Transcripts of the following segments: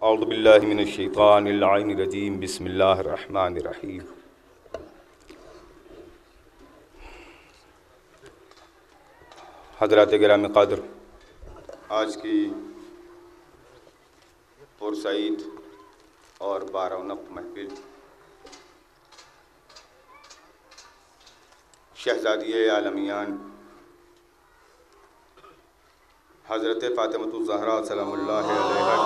औज़ु बिल्लाहि मिनश्शैतानिर्रजीम बिस्मिल्लाहिर्रहमानिर्रहीम। हज़रात गिरामी क़द्र, आज की पुरसईद और बारौनक महफिल शहज़ादी आलमियान हज़रत फ़ातिमतुज़ ज़हरा सलामुल्लाहि अलैहा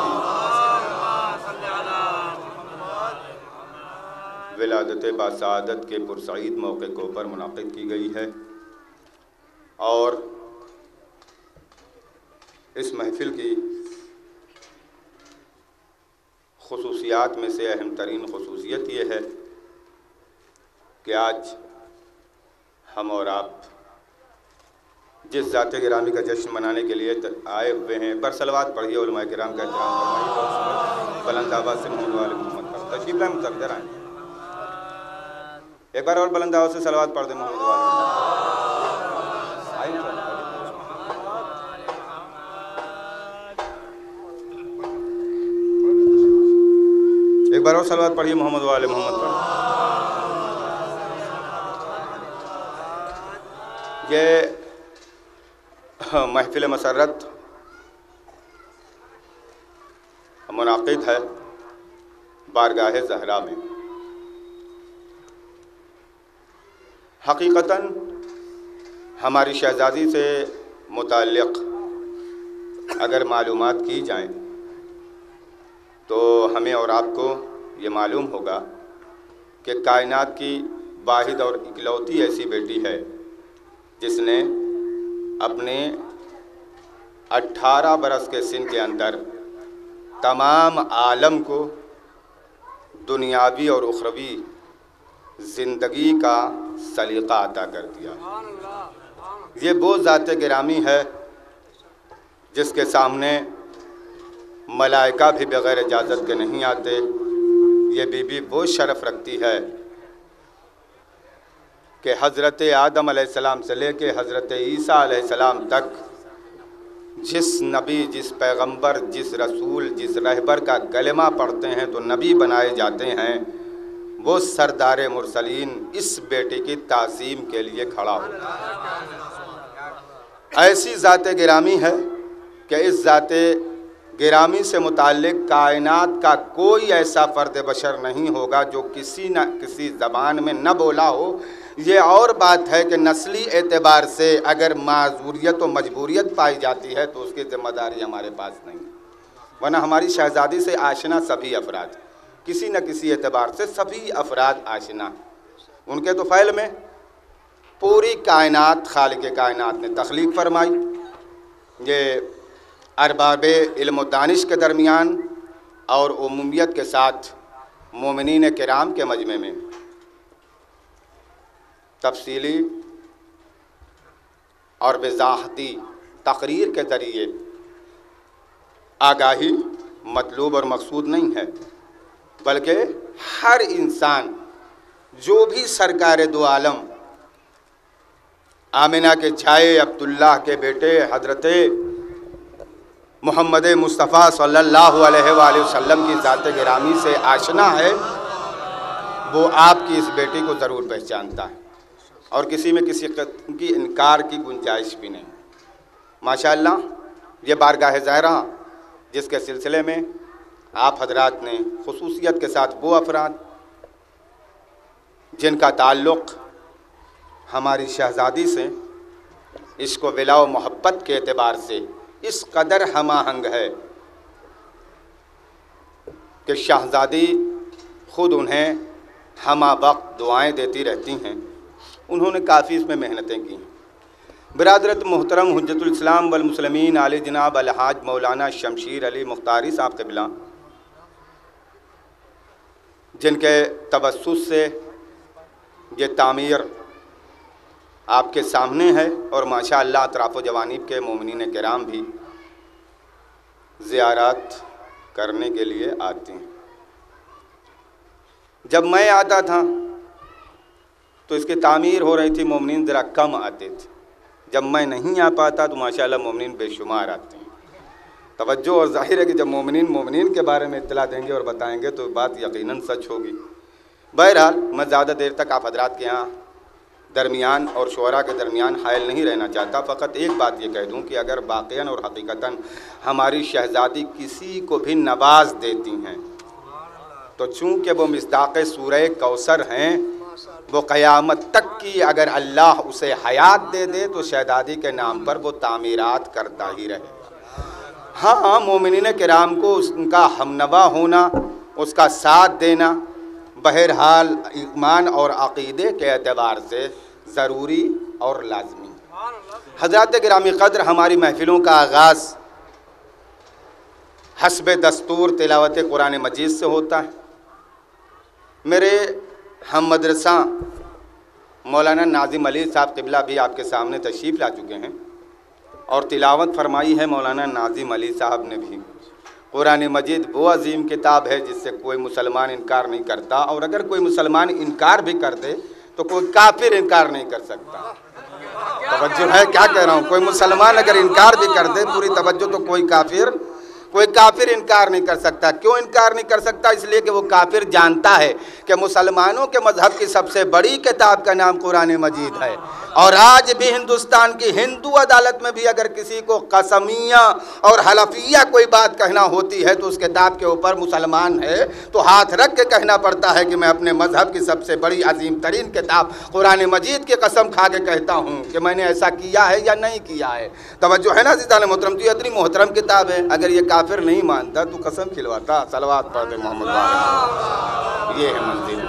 की विलादत बासआदत के पुरसईद मौके को पर मुनाक़िद की गई है और इस महफिल की खुसूसियात में से अहम तरीन खुसूसियत ये है कि आज हम और आप जिस ज़ात गिरामी का जश्न मनाने के लिए आए हुए हैं, बरसलवात पढ़िए, उलमा किराम का एहतराम फरमाइए, बुलंद आवाज़ से मोहम्मद वाले मोहम्मद पर तशरीफ़ लाएं, मुतक़द्दर आएँ। एक बार और बुलंद आवाज़ से सलवात पढ़ दें मोहम्मद वाले। एक बार और सलवात पढ़िए मोहम्मद वाले मोहम्मद पर। ये महफिल मसरत मुनाक़िद है बारगाह ज़हरा में। हकीकतन हमारी शहज़ादी से मुताल्लिक़ अगर मालूमात की जाएं तो हमें और आपको ये मालूम होगा कि कायनात की वाहिद और इकलौती ऐसी बेटी है जिसने अपने 18 बरस के सिन के अंदर तमाम आलम को दुनियावी और उखरवी ज़िंदगी का सलीक़ा अता कर दिया। ये वो ज़ात गिरामी है जिसके सामने मलाइका भी बग़ैर इजाज़त के नहीं आते। ये बीबी वो शरफ़ रखती है कि हज़रत आदम अलैहिस्सलाम से लेके हज़रत ईसा अलैहिस्सलाम तक जिस नबी, जिस पैगंबर, जिस रसूल, जिस रहबर का कलमा पढ़ते हैं तो नबी बनाए जाते हैं, वो सरदार मुरसलीन इस बेटी की ताज़ीम के लिए खड़ा हो। ऐसी ज़ात गिरामी है कि इस ज़ात गिरामी से मुताल्लिक़ कायनात का कोई ऐसा फ़र्द बशर नहीं होगा जो किसी न किसी ज़बान में न बोला हो। ये और बात है कि नस्ली एतबार से अगर माजूरियत और मजबूरियत पाई जाती है तो उसकी ज़िम्मेदारी हमारे पास नहीं, वरना हमारी शहज़ादी से आशना सभी अफराद, किसी न किसी एतबार से सभी अफराद आशना। उनके तो फ़ैल में पूरी कायनात खालिक़ कायनात ने तख्लीक़ फरमाई। ये अरबाबे इल्म व दानिश के दरमियान और उमूमियत के साथ मोमिनीन किराम के मजमे में तफसीली और वज़ाहती तकरीर के ज़रिए आगाही मतलूब और मकसूद नहीं है, बल्कि हर इंसान जो भी सरकार दो आलम आमिना के छाए अब्दुल्लाह के बेटे हज़रत मोहम्मद मुस्तफ़ा सल्लल्लाहु अलैहि वसल्लम की ज़ात गिरामी से आशना है, वो आपकी इस बेटी को ज़रूर पहचानता है और किसी में किसी किस्म की इनकार की गुंजाइश भी नहीं। माशाअल्लाह, ये बारगाह ज़हरा जिसके सिलसिले में आप हजरात ने खुसूसियत के साथ वो अफराद जिनका ताल्लुक़ हमारी शहज़ादी से इश्क़ व विला व मोहब्बत के एतबार से इस कदर हमाहंग है कि शहज़ादी ख़ुद उन्हें हमा वक्त दुआएँ देती रहती हैं। उन्होंने काफ़ी इसमें मेहनतें की हैं। बिरादरत मोहतरम हुज्जतुल इस्लाम वल मुस्लिमीन आले जनाब अलहाज मौलाना शमशीर अली मुख्तारी साहब क़िबला, जिनके तवस्सुस से ये तामीर आपके सामने है और माशाअल्लाह अतराफ़ जवानीब के मोमिनीन किराम भी ज़ियारत करने के लिए आते हैं। जब मैं आता था तो इसकी तामीर हो रही थी, मोमिनीन ज़रा कम आते थे। जब मैं नहीं आ पाता तो माशाअल्लाह मोमिनीन बेशुमार आते हैं। तवज्जो। और जाहिर है कि जब मोमिनीन के बारे में इत्तला देंगे और बताएंगे तो बात यकीनन सच होगी। बहरहाल मैं ज़्यादा देर तक आप हजरात के यहाँ दरमियान और शुअरा के दरमियान हायल नहीं रहना चाहता। फ़कत एक बात ये कह दूँ कि अगर वाक़ईन और हकीकतन हमारी शहज़ादी किसी को भी नवाज देती हैं तो चूँकि वो मिस्दाक़ सूरह कौसर हैं, वो क़यामत तक की अगर अल्लाह उसे हयात दे दे तो शहज़ादी के नाम पर वो तामीरात करता ही रहे। हाँ, मोमिनीन किराम को उनका हमनवा होना, उसका साथ देना बहरहाल ईमान और अक़ीदे के एतबार से ज़रूरी और लाज़मी। हज़रात गिरामी क़द्र, हमारी महफ़िलों का आगाज़ हस्ब दस्तूर तिलावत कुरान मजीद से होता है। मेरे हम मदरसा मौलाना नाज़िम अली साहब क़िबला भी आपके सामने तशरीफ़ ला चुके हैं और तिलावत फरमाई है मौलाना नाज़िम अली साहब ने भी। कुरान मजीद वो अजीम किताब है जिससे कोई मुसलमान इनकार नहीं करता, और अगर कोई मुसलमान इनकार भी कर दे तो कोई काफिर इनकार नहीं कर सकता। तवज्जो है क्या कह रहा हूँ? कोई मुसलमान अगर इनकार भी कर दे, पूरी तवज्जो, तो कोई काफिर इनकार नहीं कर सकता। क्यों इनकार नहीं कर सकता? इसलिए कि वो काफिर जानता है कि मुसलमानों के मजहब की सबसे बड़ी किताब का नाम कुरान मजीद है। और आज भी हिंदुस्तान की हिंदू अदालत में भी अगर किसी को कसमिया और हलफिया कोई बात कहना होती है तो उस किताब के ऊपर मुसलमान है तो हाथ रख के कहना पड़ता है कि मैं अपने मजहब की सबसे बड़ी अजीम तरीन किताब कुरान मजीद की कसम खा के कहता हूँ कि मैंने ऐसा किया है या नहीं किया है। तवज्जो है ना अज़ीज़ान मोहतरम? तो ये इतनी मोहतरम किताब है, अगर ये काफिर नहीं मानता तो कसम खिलवाता सलवात पढ़ दे मोहम्मद। ये है मंजिल।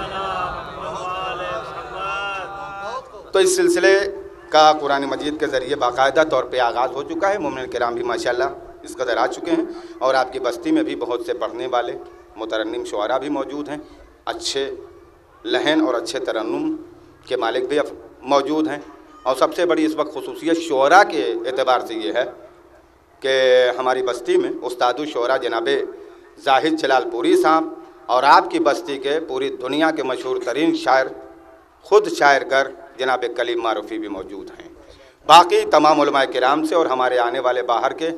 तो इस सिलसिले का कुरान मजीद के ज़रिए बाकायदा तौर पे आगाज़ हो चुका है। मोमिन किराम भी माशाल्लाह इस कदर आ चुके हैं और आपकी बस्ती में भी बहुत से पढ़ने वाले मुतरन्निम शुअरा भी मौजूद हैं, अच्छे लहन और अच्छे तरन्नुम के मालिक भी मौजूद हैं। और सबसे बड़ी इस वक्त खुसूसियत शुअरा के एतबार से ये है कि हमारी बस्ती में उस्तादु शुअरा जनाब जाहिद जलालपुरी साहब और आपकी बस्ती के पूरी दुनिया के मशहूर तरीन शायर, ख़ुद शायरगर जनाब कलीम मारूफ़ी भी मौजूद हैं। बाकी तमाम उलमाए किराम से और हमारे आने वाले बाहर के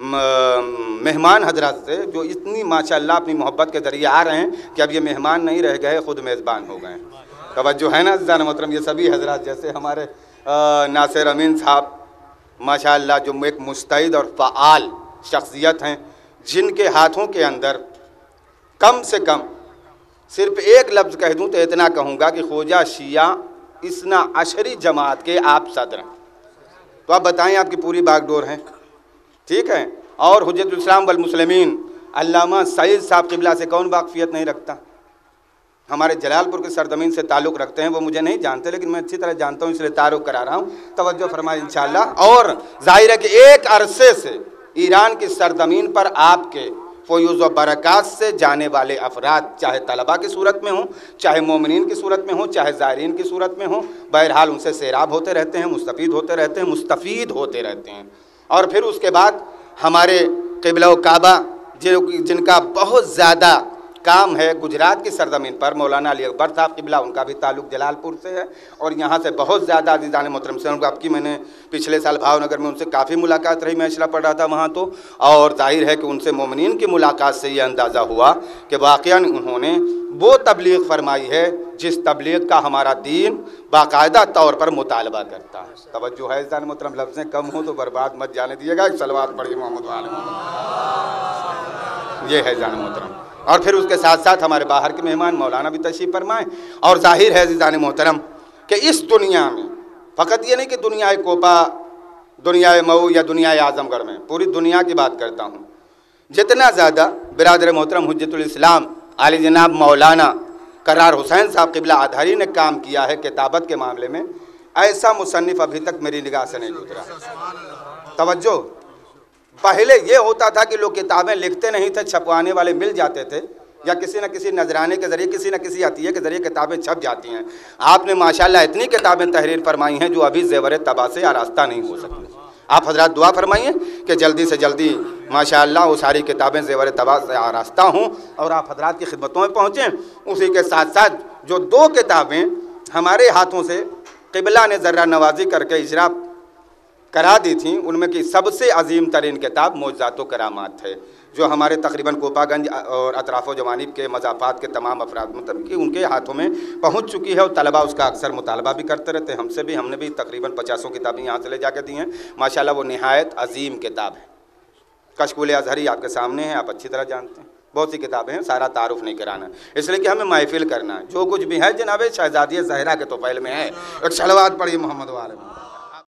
मेहमान हजरत से जो इतनी माशाअल्लाह अपनी मोहब्बत के ज़रिए आ रहे हैं कि अब ये मेहमान नहीं रह गए, ख़ुद मेज़बान हो गए। तवज्जो है ना अज़ीज़ान मोहतरम? ये सभी हजरत जैसे हमारे नासिर अमीन साहब माशाअल्लाह जो एक मुस्तैद और फ़आल शख्सियत हैं, जिनके हाथों के अंदर कम से कम सिर्फ एक लफ्ज़ कह दूँ तो इतना कहूँगा कि ख्वाजा शिया इसना अशरी जमात के आप सदर हैं। तो आप बताएं, आपकी पूरी बागडोर हैं, ठीक है। और हुज्जतुल इस्लाम वल मुस्लिमीन अल्लामा सईद साहब क़िबला से कौन वाक़फ़ियत नहीं रखता? हमारे जलालपुर के सरजमीन से ताल्लुक़ रखते हैं, वो मुझे नहीं जानते लेकिन मैं अच्छी तरह जानता हूँ, इसलिए तारुफ़ करा रहा हूँ। तवज्जो फरमाए इंशाअल्लाह। और ज़ाहिर है कि एक अरसे से ईरान की सरजमीन पर आपके फ़यूज़ व बरक़ात से जाने वाले अफराद, चाहे तलबा की सूरत में हों, चाहे मोमिनीन की सूरत में हों, चाहे ज़ायरीन की सूरत में हों, बहरहाल उनसे सैराब होते रहते हैं, मुस्तफ़ीद होते रहते हैं। और फिर उसके बाद हमारे क़िबला काबा जिनका बहुत ज़्यादा काम है गुजरात की सरजमीन पर, मौलाना अली अकबर साहब क़िबला, उनका भी ताल्लुक़ जलालपुर से है और यहाँ से बहुत ज़्यादा अज़ीज़ान मोहतरम से आपकी मैंने पिछले साल भावनगर में उनसे काफ़ी मुलाकात रही, मैं इशरा पढ़ रहा था वहाँ तो। और ज़ाहिर है कि उनसे मोमिनीन की मुलाकात से ये अंदाज़ा हुआ कि वाक़ईन उन्होंने वो तबलीग फरमाई है जिस तबलीग का हमारा दीन बाकायदा तौर पर मुतालबा करता है। तवज्जो है अज़ीज़ान मोहतरम? लफ्ज़ें कम हो तो बर्बाद मत जाने दिएगा, सलवात पढ़िए मोहम्मद वाले मोहम्मद। ये है अज़ीज़ान मोहतरम। और फिर उसके साथ साथ हमारे बाहर के मेहमान मौलाना भी तशरीफ़ फरमाएँ। और ज़ाहिर है अज़ीज़ान मोहतरम कि इस दुनिया में फ़कत ये नहीं कि दुनिया कोपा, दुनिया मऊ या दुनिया आज़मगढ़ में, पूरी दुनिया की बात करता हूँ, जितना ज़्यादा बिरादर मोहतरम हुज्जतुल इस्लाम आली जनाब मौलाना करार हुसैन साहब क़िबला आधारी ने काम किया है किताबत के मामले में, ऐसा मुसन्निफ़ अभी तक मेरी निगाह से नहीं गुजरा। तवज्जो, पहले ये होता था कि लोग किताबें लिखते नहीं थे, छपवाने वाले मिल जाते थे या किसी न किसी नजराने के ज़रिए, किसी न किसी अतिये के ज़रिए किताबें छप जाती हैं। आपने माशाल्लाह इतनी किताबें तहरीर फरमाई हैं जो अभी ज़ेवर तबा से आरास्ता नहीं हो सकती। आप हजरात दुआ फरमाइए कि जल्दी से जल्दी माशाअल्लाह वो सारी किताबें ज़ेवर तबा से आरास्ता हों और आप हजरात की खिदमतों में पहुँचें। उसी के साथ साथ जो 2 किताबें हमारे हाथों से क़िबला ने ज़र्रा नवाजी करके इजरा करा दी थी, उनमें की सबसे अजीम तरीन किताब मौजज़ात व करामात है, जो हमारे तकरीबन कोपागंज और अतराफ़ जवानिब के मज़ाफ़ात के तमाम अफराद मतलब कि उनके हाथों में पहुंच चुकी है और तलबा उसका अक्सर मुतालबा भी करते रहते हैं। हमसे भी, हमने भी तकरीबन 50 किताबें यहाँ से ले जाकर दी हैं माशाल्लाह। वो निहायत अजीम किताब है। कश्कुल अज़हरी आपके सामने है, आप अच्छी तरह जानते हैं। बहुत सी किताबें हैं, सारा तारुफ नहीं कराना, इसलिए कि हमें महफिल करना है। जो कुछ भी है जनाब शहजादी ज़हरा के तोफ़ैल में है। एक सलवात पढ़िए मोहम्मद वाले में।